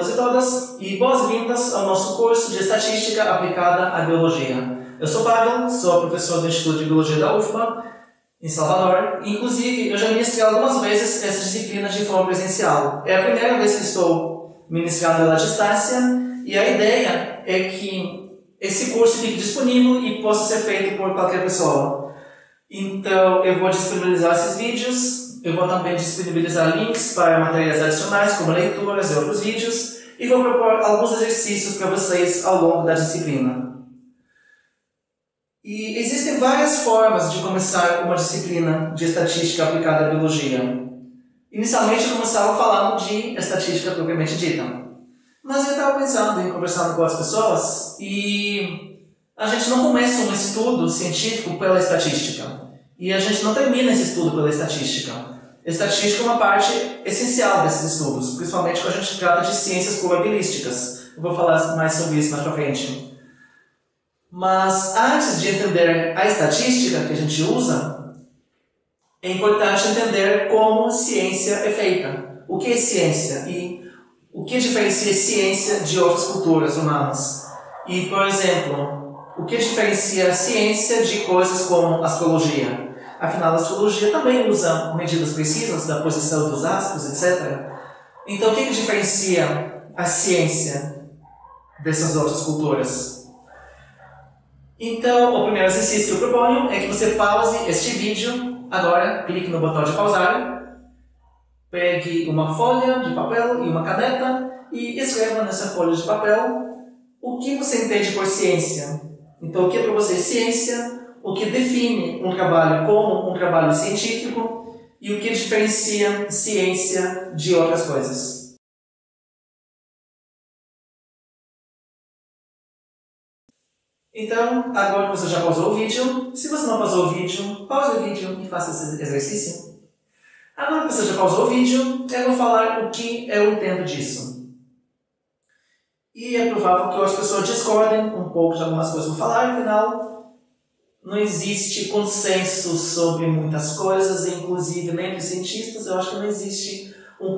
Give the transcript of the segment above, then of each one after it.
todos e todas e boas-vindas ao nosso curso de Estatística Aplicada à Biologia. Eu sou Pavel, sou professor do Instituto de Biologia da UFBA, em Salvador. Inclusive, eu já ministrei algumas vezes essas disciplinas de forma presencial. É a primeira vez que estou ministrando ela à distância e a ideia é que esse curso fique disponível e possa ser feito por qualquer pessoa. Então, eu vou disponibilizar esses vídeos. Eu vou também disponibilizar links para materiais adicionais, como leituras e outros vídeos, e vou propor alguns exercícios para vocês ao longo da disciplina. E existem várias formas de começar uma disciplina de estatística aplicada à biologia. Inicialmente, eu começava falando de estatística propriamente dita. Mas eu estava pensando em conversar com outras pessoas e a gente não começa um estudo científico pela estatística. E a gente não termina esse estudo pela estatística. A estatística é uma parte essencial desses estudos, principalmente quando a gente trata de ciências probabilísticas. Eu vou falar mais sobre isso mais pra frente. Mas antes de entender a estatística que a gente usa, é importante entender como ciência é feita. O que é ciência e o que diferencia ciência de outras culturas humanas. E, por exemplo, o que diferencia a ciência de coisas como astrologia. Afinal, a astrologia também usa medidas precisas da posição dos astros, etc. Então, o que diferencia a ciência dessas outras culturas? Então, o primeiro exercício que eu proponho é que você pause este vídeo. Agora, clique no botão de pausar. Pegue uma folha de papel e uma caneta e escreva nessa folha de papel o que você entende por ciência. Então, o que é para você ciência? O que define um trabalho como um trabalho científico e o que diferencia ciência de outras coisas. Então, agora que você já pausou o vídeo, se você não pausou o vídeo, pause o vídeo e faça esse exercício. Agora que você já pausou o vídeo, eu vou falar o que eu entendo disso. E é provável que outras pessoas discordem um pouco de algumas coisas que eu vou falar, afinal, não existe consenso sobre muitas coisas, inclusive nem entre cientistas. Eu acho que não existe um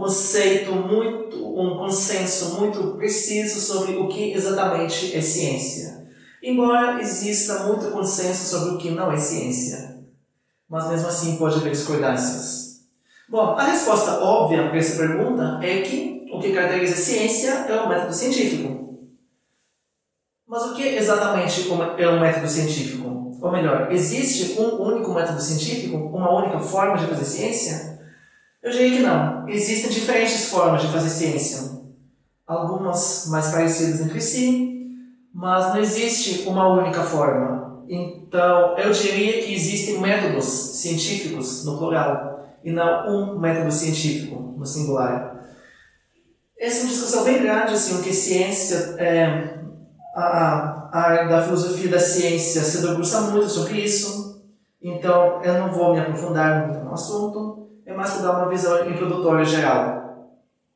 consenso muito preciso sobre o que exatamente é ciência. Embora exista muito consenso sobre o que não é ciência. Mas mesmo assim pode haver discordâncias. Bom, a resposta óbvia para essa pergunta é que o que caracteriza a ciência é o método científico. Mas o que exatamente é um método científico? Ou melhor, existe um único método científico? Uma única forma de fazer ciência? Eu diria que não. Existem diferentes formas de fazer ciência. Algumas mais parecidas entre si, mas não existe uma única forma. Então, eu diria que existem métodos científicos, no plural, e não um método científico, no singular. Essa é uma discussão bem grande, assim, o que ciência é. A área da filosofia da ciência se debruça muito sobre isso, então eu não vou me aprofundar muito no assunto, é mais para dar uma visão introdutória geral.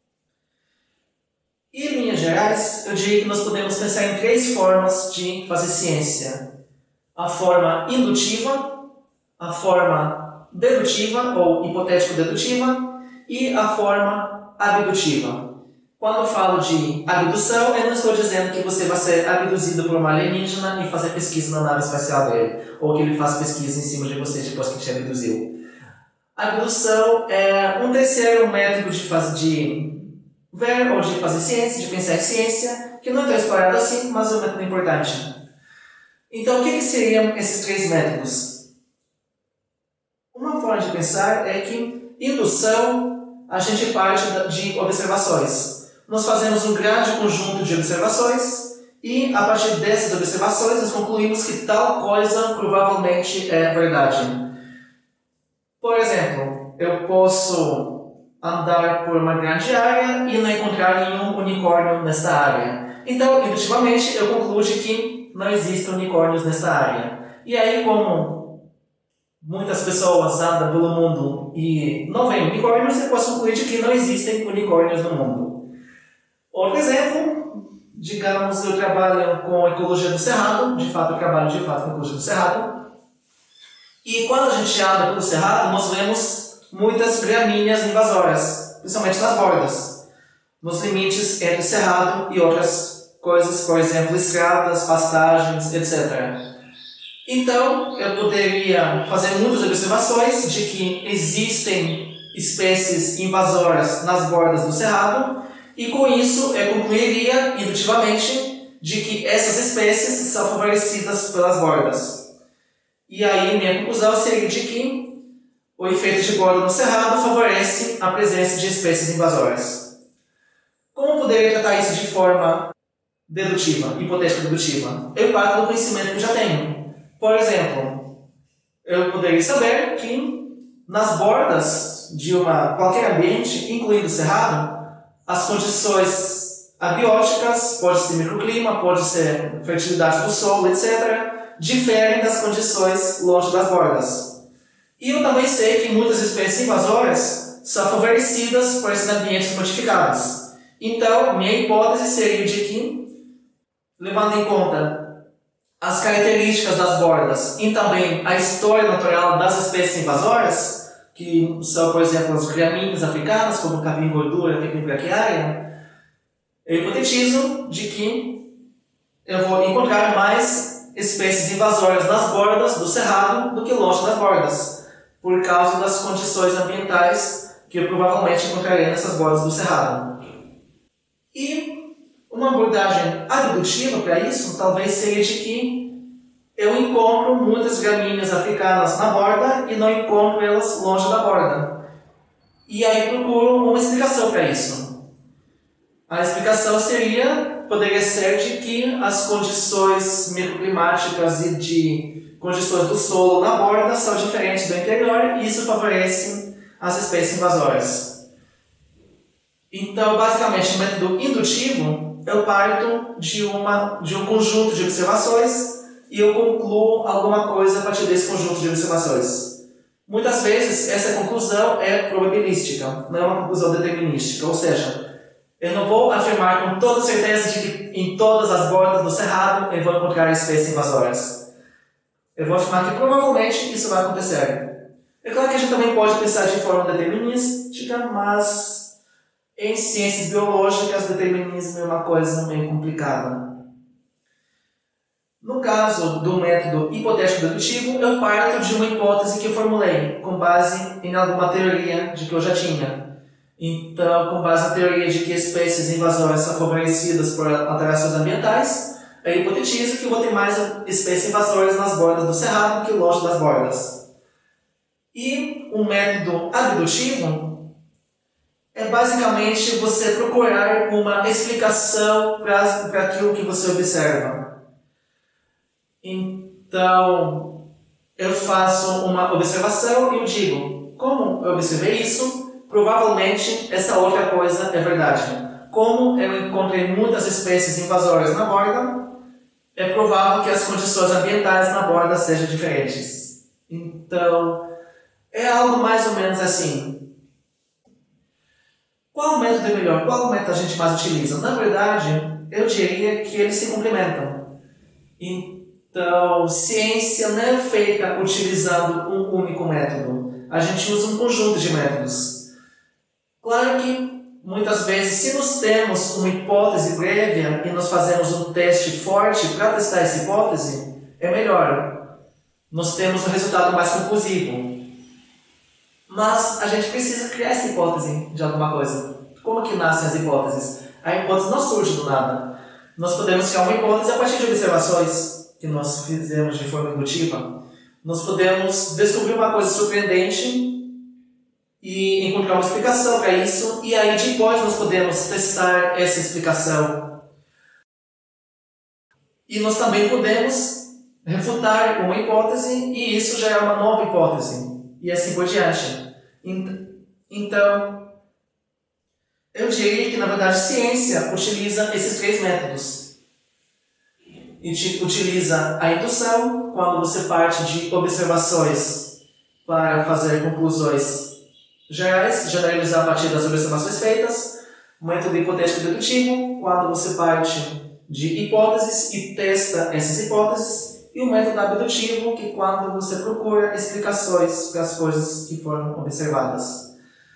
E em linhas gerais, eu diria que nós podemos pensar em três formas de fazer ciência. A forma indutiva, a forma dedutiva ou hipotético-dedutiva e a forma abdutiva. Quando eu falo de abdução, eu não estou dizendo que você vai ser abduzido por uma alienígena e fazer pesquisa na nave espacial dele, ou que ele faz pesquisa em cima de você depois que te abduziu. Abdução é um terceiro método de ver ou de fazer ciência, de pensar em ciência, que não é tão explorado assim, mas é um método importante. Então, o que seriam esses três métodos? Uma forma de pensar é que indução, a gente parte de observações. Nós fazemos um grande conjunto de observações e, a partir dessas observações, nós concluímos que tal coisa provavelmente é verdade. Por exemplo, eu posso andar por uma grande área e não encontrar nenhum unicórnio nesta área. Então, indutivamente, eu concluo que não existem unicórnios nesta área. E aí, como muitas pessoas andam pelo mundo e não veem unicórnios, eu posso concluir que não existem unicórnios no mundo. Outro exemplo, digamos, eu trabalho com ecologia do cerrado, de fato eu trabalho com ecologia do cerrado, e quando a gente anda pelo cerrado, nós vemos muitas gramíneas invasoras, principalmente nas bordas. nos limites entre o cerrado e outras coisas, por exemplo, estradas, pastagens, etc. Então, eu poderia fazer muitas observações de que existem espécies invasoras nas bordas do cerrado, e com isso eu concluiria indutivamente de que essas espécies são favorecidas pelas bordas. E aí minha conclusão seria de que o efeito de borda no cerrado favorece a presença de espécies invasoras. Como eu poderia tratar isso de forma dedutiva, hipotética dedutiva? Eu parto do conhecimento que eu já tenho. Por exemplo, eu poderia saber que nas bordas de qualquer ambiente, incluindo o cerrado, as condições abióticas, pode ser microclima, pode ser fertilidade do solo, etc., diferem das condições longe das bordas. E eu também sei que muitas espécies invasoras são favorecidas por esses ambientes modificados. Então, minha hipótese seria de que, levando em conta as características das bordas e também a história natural das espécies invasoras, que são, por exemplo, as gramíneas africanas, como o capim-gordura, capim-braquiária, eu hipotetizo de que eu vou encontrar mais espécies invasoras nas bordas do cerrado do que longe das bordas, por causa das condições ambientais que eu provavelmente encontrarei nessas bordas do cerrado. E uma abordagem abdutiva para isso talvez seja de que eu encontro muitas gramíneas africanas na borda e não encontro elas longe da borda. E aí procuro uma explicação para isso. A explicação poderia ser de que as condições microclimáticas e de condições do solo na borda são diferentes do interior e isso favorece as espécies invasoras. Então, basicamente, no método indutivo, eu parto de um conjunto de observações e eu concluo alguma coisa a partir desse conjunto de observações. Muitas vezes, essa conclusão é probabilística, não é uma conclusão determinística, ou seja, eu não vou afirmar com toda certeza de que em todas as bordas do cerrado eu vou encontrar espécies invasoras. Eu vou afirmar que provavelmente isso vai acontecer. É claro que a gente também pode pensar de forma determinística, mas em ciências biológicas, determinismo é uma coisa meio complicada. No caso do método hipotético dedutivo, eu parto de uma hipótese que eu formulei, com base em alguma teoria de que eu já tinha. Então, com base na teoria de que espécies invasoras são favorecidas por alterações ambientais, eu hipotetizo que eu vou ter mais espécies invasoras nas bordas do cerrado que longe das bordas. E um método abdutivo é basicamente você procurar uma explicação para aquilo que você observa. Então, eu faço uma observação e eu digo, como eu observei isso, provavelmente essa outra coisa é verdade. Como eu encontrei muitas espécies invasoras na borda, é provável que as condições ambientais na borda sejam diferentes. Então, é algo mais ou menos assim. Qual método é melhor? Qual método a gente mais utiliza? Na verdade, eu diria que eles se complementam. Então, ciência não é feita utilizando um único método. A gente usa um conjunto de métodos. Claro que, muitas vezes, se nós temos uma hipótese prévia e nós fazemos um teste forte para testar essa hipótese, é melhor. Nós temos um resultado mais conclusivo. Mas a gente precisa criar essa hipótese de alguma coisa. Como que nascem as hipóteses? A hipótese não surge do nada. Nós podemos criar uma hipótese a partir de observações que nós fizemos de forma indutiva. Nós podemos descobrir uma coisa surpreendente e encontrar uma explicação para isso, e aí depois nós podemos testar essa explicação. E nós também podemos refutar uma hipótese, e isso já é uma nova hipótese, e assim por diante. Então, eu diria que, na verdade, ciência utiliza esses três métodos. Utiliza a indução, quando você parte de observações para fazer conclusões gerais, generalizar a partir das observações feitas. O método hipotético dedutivo, quando você parte de hipóteses e testa essas hipóteses. E o método abdutivo, que quando você procura explicações para as coisas que foram observadas.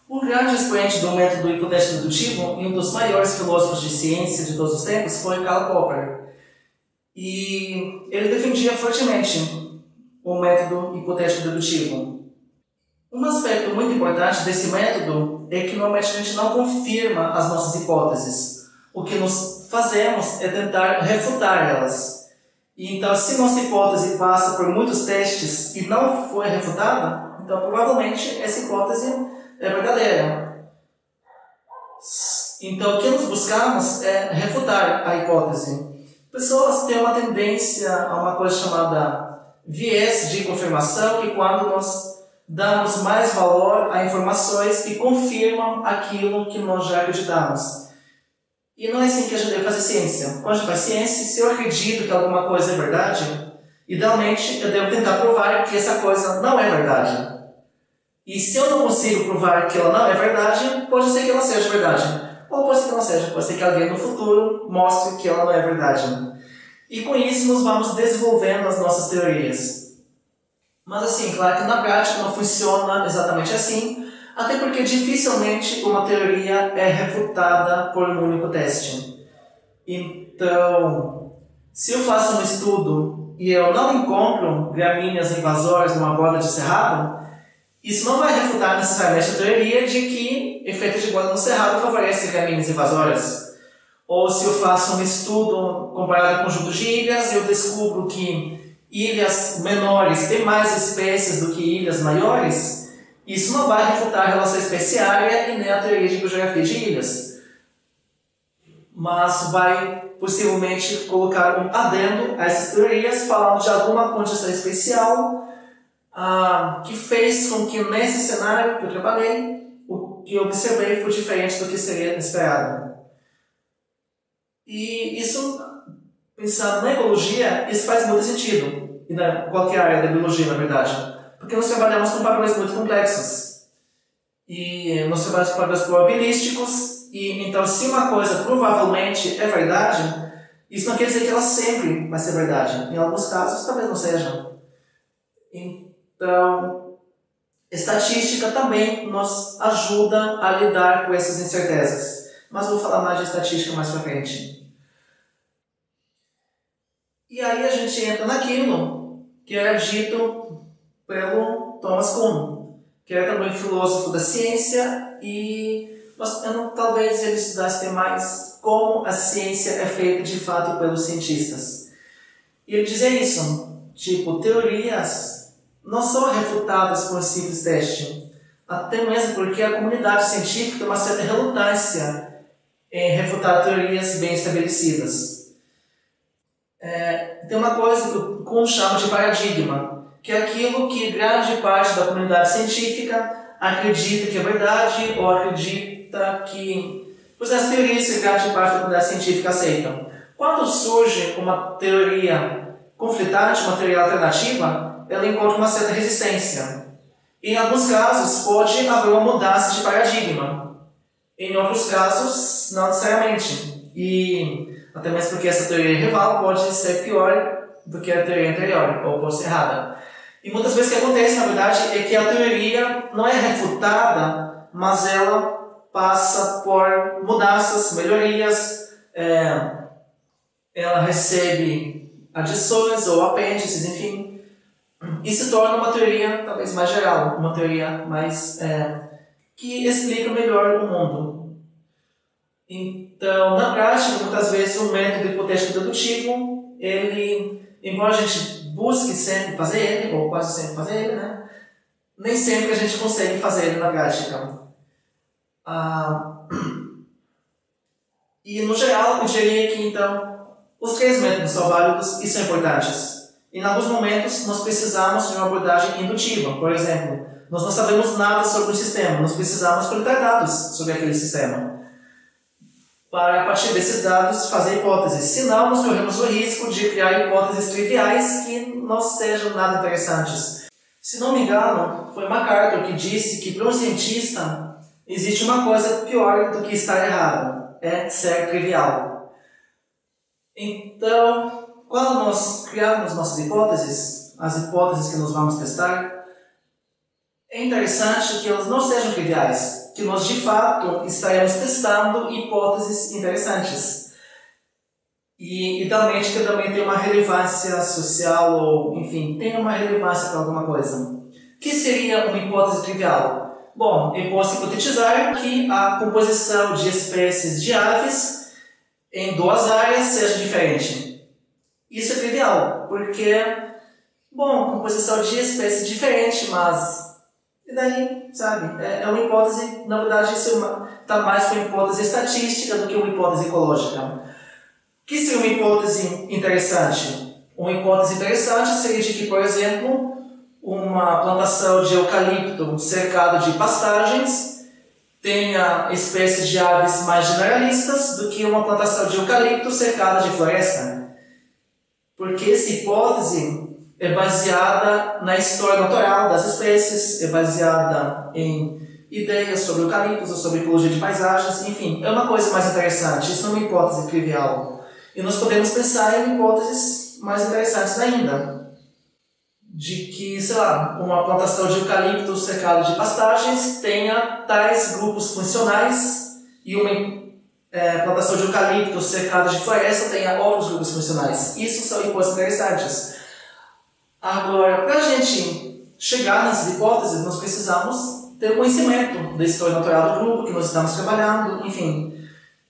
O grande expoente do método hipotético dedutivo e um dos maiores filósofos de ciência de todos os tempos foi Karl Popper. E ele defendia fortemente o método hipotético dedutivo. Um aspecto muito importante desse método é que normalmente a gente não confirma as nossas hipóteses. O que nós fazemos é tentar refutar elas. E então, se nossa hipótese passa por muitos testes e não foi refutada, então provavelmente essa hipótese é verdadeira. Então, o que nós buscamos é refutar a hipótese. Pessoas têm uma tendência a uma coisa chamada viés de confirmação, que quando nós damos mais valor a informações que confirmam aquilo que nós já acreditamos. E não é assim que a gente deve fazer ciência. Quando a gente faz ciência, se eu acredito que alguma coisa é verdade, idealmente eu devo tentar provar que essa coisa não é verdade. E se eu não consigo provar que ela não é verdade, pode ser que ela seja verdade. Ou pode ser que não seja, pode ser que alguém no futuro mostre que ela não é verdade. E com isso nós vamos desenvolvendo as nossas teorias. Mas assim, claro que na prática não funciona exatamente assim, até porque dificilmente uma teoria é refutada por um único teste. Então, se eu faço um estudo e eu não encontro gramíneas invasoras numa borda de cerrado, isso não vai refutar necessariamente a teoria de que efeito de borda no cerrado favorece gramíneas invasoras. Ou se eu faço um estudo comparado a conjuntos de ilhas, eu descubro que ilhas menores têm mais espécies do que ilhas maiores, isso não vai refutar a relação especiária e nem a teoria de biografia de ilhas. Mas vai possivelmente colocar um adendo a essas teorias, falando de alguma condição especial que fez com que nesse cenário que eu trabalhei, o que eu observei foi diferente do que seria esperado. E isso, pensando na ecologia, isso faz muito sentido. E na qualquer área da biologia, na verdade. Porque nós trabalhamos com padrões muito complexos. E nós trabalhamos com padrões probabilísticos. E então, se uma coisa provavelmente é verdade, isso não quer dizer que ela sempre vai ser verdade. Em alguns casos, talvez não seja. Então, estatística também nos ajuda a lidar com essas incertezas. Mas vou falar mais de estatística mais pra frente. E aí a gente entra naquilo que era dito pelo Thomas Kuhn, que era também filósofo da ciência, e talvez ele estudasse mais como a ciência é feita de fato pelos cientistas. E ele dizia isso, tipo, teorias não são refutadas por um simples teste, até mesmo porque a comunidade científica tem uma certa relutância em refutar teorias bem estabelecidas. Tem uma coisa que o Kuhn chama de paradigma, que é aquilo que grande parte da comunidade científica acredita que é verdade ou acredita que... Pois as teorias que grande parte da comunidade científica aceitam. Quando surge uma teoria conflitante, uma teoria alternativa, ela encontra uma certa resistência. Em alguns casos, pode haver uma mudança de paradigma. Em outros casos, não necessariamente. E até mesmo porque essa teoria rival pode ser pior do que a teoria anterior, ou pode ser errada. E muitas vezes o que acontece, na verdade, é que a teoria não é refutada, mas ela passa por mudanças, melhorias, ela recebe adições ou apêndices, enfim, e se torna uma teoria talvez mais geral, uma teoria mais que explica melhor o mundo. Então, na prática, muitas vezes o método hipotético dedutivo, ele, embora a gente busque sempre fazer ele, ou quase sempre fazer ele, né? Nem sempre a gente consegue fazer ele na prática. E, no geral, eu diria que, então, os três métodos são válidos e são importantes. Em alguns momentos, nós precisamos de uma abordagem indutiva. Por exemplo, nós não sabemos nada sobre o sistema, nós precisamos coletar dados sobre aquele sistema, para, a partir desses dados, fazer hipóteses. Senão, nós corremos o risco de criar hipóteses triviais que não sejam nada interessantes. Se não me engano, foi MacArthur que disse que, para um cientista, existe uma coisa pior do que estar errado: é ser trivial. Então, quando nós criamos nossas hipóteses, as hipóteses que nós vamos testar, é interessante que elas não sejam triviais, que nós de fato estaremos testando hipóteses interessantes. E idealmente que também tem uma relevância social ou, enfim, tem uma relevância para alguma coisa. O que seria uma hipótese trivial? Bom, eu posso hipotetizar que a composição de espécies de aves em duas áreas seja diferente. Isso é trivial, porque, bom, composição de espécies diferente, mas... E daí, sabe, é uma hipótese, na verdade, isso está mais para uma hipótese estatística do que uma hipótese ecológica. O que seria uma hipótese interessante? Uma hipótese interessante seria de que, por exemplo, uma plantação de eucalipto cercada de pastagens tenha espécies de aves mais generalistas do que uma plantação de eucalipto cercada de floresta. Porque essa hipótese é baseada na história natural das espécies, é baseada em ideias sobre eucaliptos ou sobre ecologia de paisagens, enfim, é uma coisa mais interessante, isso não é uma hipótese trivial. E nós podemos pensar em hipóteses mais interessantes ainda, de que, sei lá, uma plantação de eucalipto cercada de pastagens tenha tais grupos funcionais e uma plantação de eucalipto cercada de floresta tenha outros grupos funcionais. Isso são hipóteses interessantes. Agora, para a gente chegar nessas hipóteses, nós precisamos ter conhecimento da história natural do grupo que nós estamos trabalhando, enfim.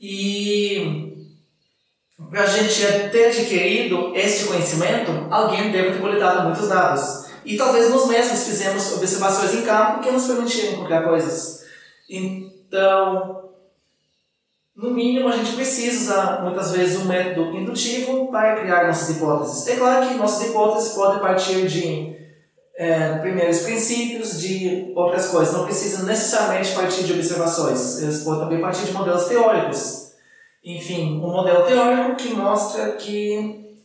E para a gente ter adquirido este conhecimento, alguém deve ter coletado muitos dados. E talvez nós mesmos fizemos observações em campo que nos permitiram encontrar coisas. Então, no mínimo, a gente precisa, muitas vezes, um método indutivo para criar nossas hipóteses. É claro que nossas hipóteses podem partir de primeiros princípios, de outras coisas. Não precisa necessariamente partir de observações. Eles podem também partir de modelos teóricos. Enfim, um modelo teórico que mostra que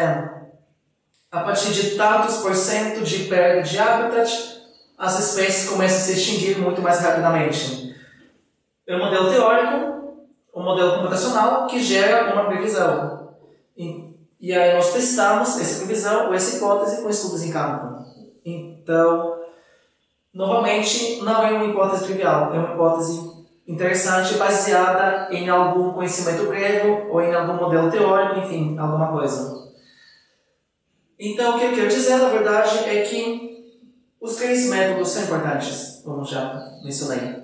a partir de tantos por cento de perda de habitat, as espécies começam a se extinguir muito mais rapidamente. É um modelo teórico, um modelo computacional que gera uma previsão. E aí nós testamos essa previsão ou essa hipótese com estudos em campo. Então, novamente, não é uma hipótese trivial, é uma hipótese interessante baseada em algum conhecimento prévio ou em algum modelo teórico, enfim, alguma coisa. Então, o que eu quero dizer, na verdade, é que os três métodos são importantes, como já mencionei.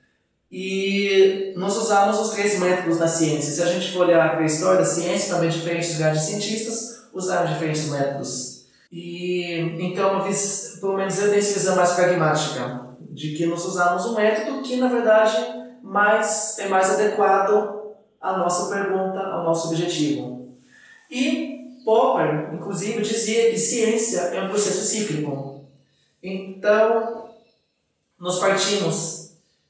E nós usamos os três métodos na ciência. Se a gente for olhar para a história da ciência, também diferentes grandes cientistas usaram diferentes métodos. E então, pelo menos eu tenho essa visão mais pragmática, de que nós usamos um método que, na verdade, é mais adequado à nossa pergunta, ao nosso objetivo. E Popper, inclusive, dizia que ciência é um processo cíclico. Então, nós partimos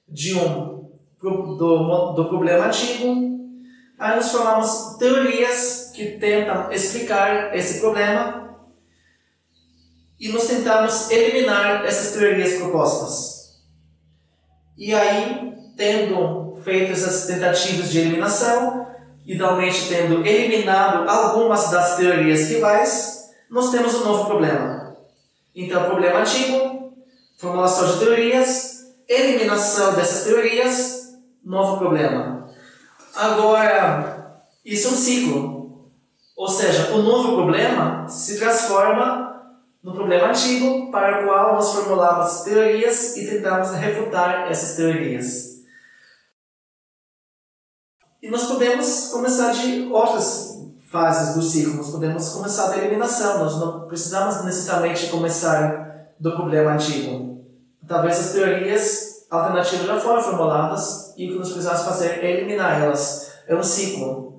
do problema antigo, aí nós formamos teorias que tentam explicar esse problema e nós tentamos eliminar essas teorias propostas. E aí, tendo feito essas tentativas de eliminação, idealmente tendo eliminado algumas das teorias rivais, nós temos um novo problema. Então, problema antigo, formulação de teorias, eliminação dessas teorias, novo problema. Agora, isso é um ciclo. Ou seja, o novo problema se transforma no problema antigo para o qual nós formulamos teorias e tentamos refutar essas teorias. E nós podemos começar de outras fases do ciclo. Nós podemos começar da eliminação. Nós não precisamos necessariamente começar do problema antigo. Talvez as teorias alternativas já foram formuladas e o que nós precisamos fazer é eliminar elas. É um ciclo.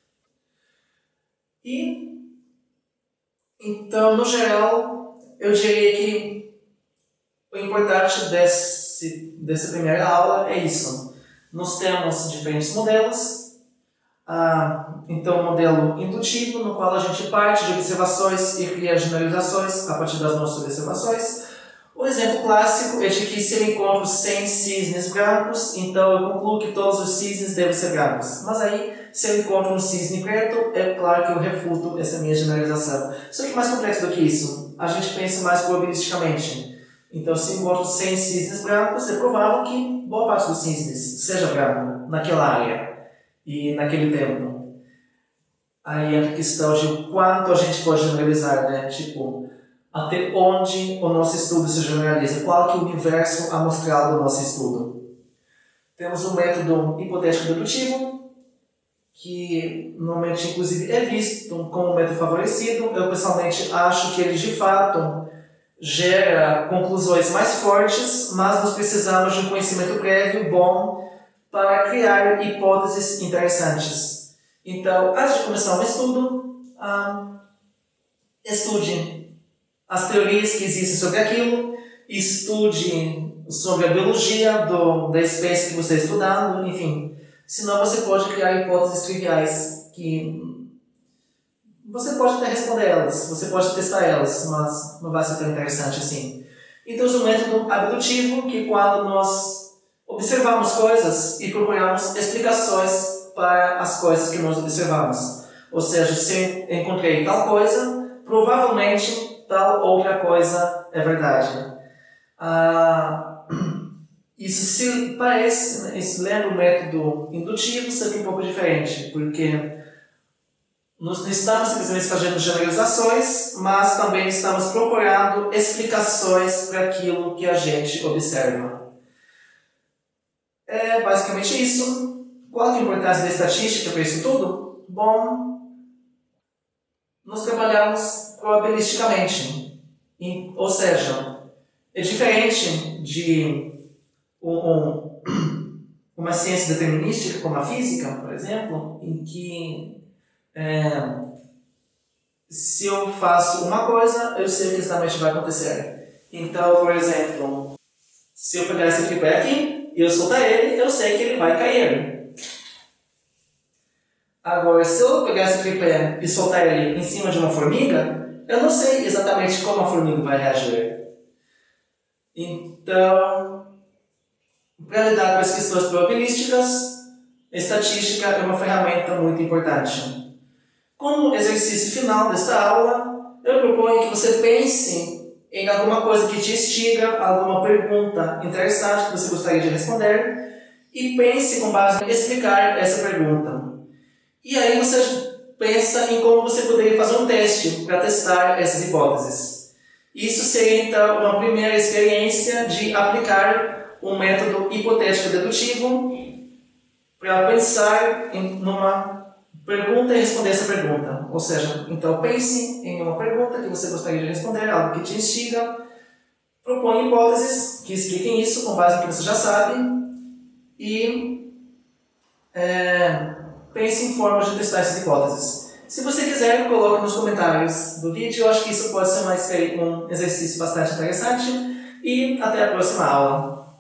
E, então, no geral, eu diria que o importante dessa primeira aula é isso. Nós temos diferentes modelos. Então, um modelo indutivo, no qual a gente parte de observações e cria generalizações a partir das nossas observações. O exemplo clássico é de que se eu encontro 100 cisnes brancos, então eu concluo que todos os cisnes devem ser brancos. Mas aí, se eu encontro um cisne preto, é claro que eu refuto essa minha generalização. Só que mais complexo do que isso, a gente pensa mais probabilisticamente. Então, se encontro 100 cisnes brancos, é provável que boa parte dos cisnes seja branco naquela área e naquele tempo. Aí entra a questão de quanto a gente pode generalizar, né? Tipo, até onde o nosso estudo se generaliza, qual que é o universo amostral do nosso estudo. Temos um método hipotético-dedutivo, que normalmente, inclusive, é visto como um método favorecido. Eu, pessoalmente, acho que ele, de fato, gera conclusões mais fortes, mas nós precisamos de um conhecimento prévio bom para criar hipóteses interessantes. Então, antes de começar um estudo, estude as teorias que existem sobre aquilo, estude sobre a biologia da espécie que você está estudando, enfim. Senão você pode criar hipóteses triviais que você pode até responder elas, você pode testar elas, mas não vai ser tão interessante assim. Então, o método abdutivo, que quando nós observamos coisas e procuramos explicações para as coisas que nós observamos. Ou seja, se eu encontrei tal coisa, provavelmente tal outra coisa é verdade. Isso se parece, né, isso lembra o método indutivo, só que um pouco diferente, porque nós não estamos simplesmente fazendo generalizações, mas também estamos procurando explicações para aquilo que a gente observa. É basicamente isso. Qual é a importância da estatística para isso tudo? Bom, nós trabalhamos probabilisticamente. Ou seja, é diferente de uma ciência determinística, como a física, por exemplo, em que se eu faço uma coisa, eu sei o que exatamente vai acontecer. Então, por exemplo, se eu pegar esse tripé aqui e eu soltar ele, eu sei que ele vai cair. Agora, se eu pegar esse tripé e soltar ele em cima de uma formiga, eu não sei exatamente como a formiga vai reagir. Então, para lidar com as questões probabilísticas, a estatística é uma ferramenta muito importante. Como exercício final desta aula, eu proponho que você pense em alguma coisa que te instiga, alguma pergunta interessante que você gostaria de responder, e pense com base em explicar essa pergunta. E aí você pensa em como você poderia fazer um teste para testar essas hipóteses. Isso seria, então, uma primeira experiência de aplicar um método hipotético-dedutivo para pensar numa pergunta e responder essa pergunta. Ou seja, então pense em uma pergunta que você gostaria de responder, algo que te instiga, propõe hipóteses que expliquem isso com base no que você já sabe e pense em formas de testar essas hipóteses. Se você quiser, coloque nos comentários do vídeo. Eu acho que isso pode ser um exercício bastante interessante. E até a próxima aula.